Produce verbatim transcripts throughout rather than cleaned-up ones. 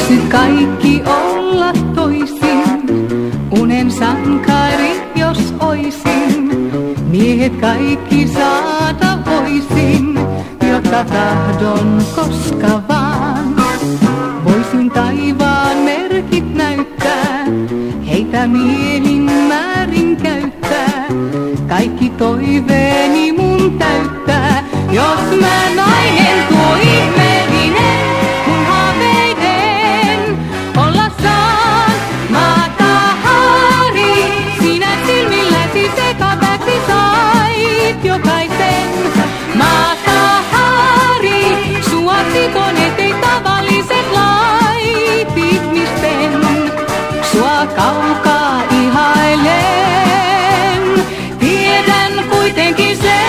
Voisit kaikki olla toisin, unen sankari jos oisin. Miehet kaikki saada voisin, jotta tahdon koska vaan. Voisin taivaan merkit näyttää, heitä mielin määrin käyttää. Kaikki toiveeni mun täyttää, jos mä nainen tuo ihmeellinen, kun haaveiden olla saan. Matahari, sinä silmilläsi sekaväksi sait jokaisen. Matahari, sua sikoneet ei tavalliset lait ihmisten. Sua kaukaa ihailen, tiedän kuitenkin sen.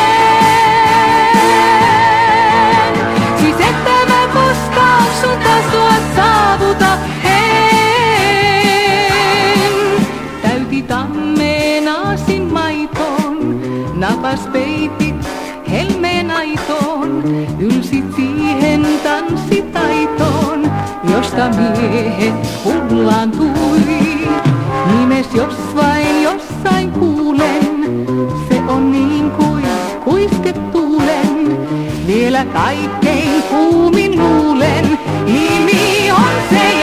Siis että mä koskaan sun tasoa saavuta en. Täyti tammeen aasin maitoon, napas peitit helmeen aitoon. Ylsit siihen tanssitaitoon, josta miehet hullaantui. Nimes jos vain jossain kuulen, se on niin kuin kuiske tuulen. Vielä kaikkein kuumin luulen, nimi on se